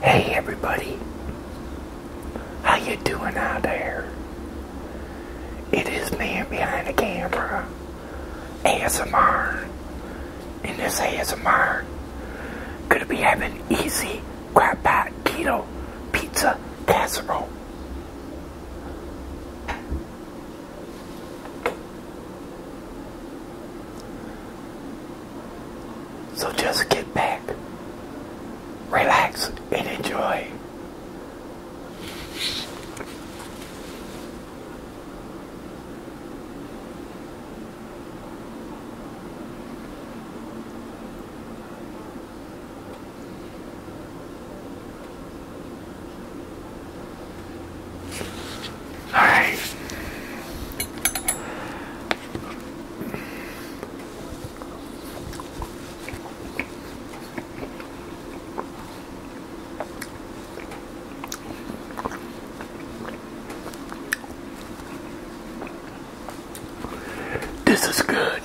Hey everybody, how you doing out there? It is man behind the camera, ASMR. In this ASMR, gonna be having easy crock pot keto pizza casserole. So just get back, relax, and enjoy. Alright. This is good.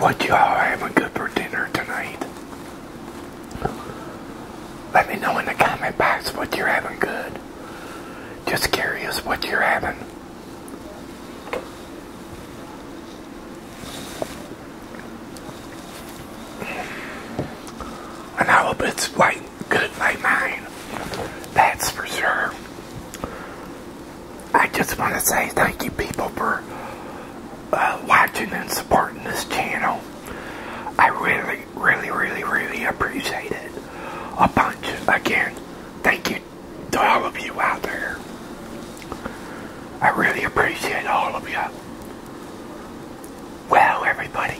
what you all having good for dinner tonight. Let me know in the comment box what you're having good. Just curious what you're having. And I hope it's like good like mine. That's for sure. I just want to say thank you people for watching and supporting this channel. I really appreciate it a bunch. Again, thank you to all of you out there. I really appreciate all of you. Well, everybody,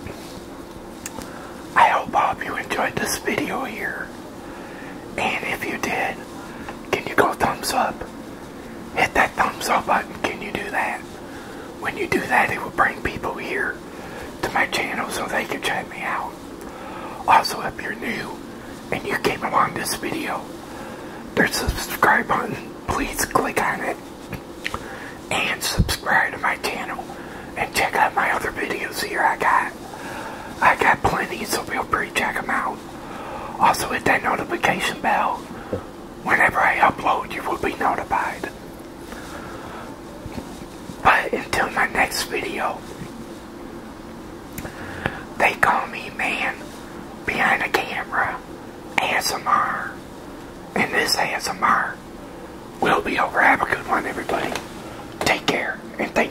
I hope all of you enjoyed this video here. And if you did, can you go thumbs up? Hit that thumbs up button. Can you do that? When you do that, it will bring people here to my channel so they can check me out. Also, if you're new and you came along this video, there's a subscribe button. Please click on it and subscribe to my channel and check out my other videos here I got plenty, so feel free to check them out. Also, hit that notification bell. Whenever I upload, you will be notified. But until my next video, they call me Man Behind the Camera ASMR. And this ASMR will be over. Have a good one, everybody. Take care, and thank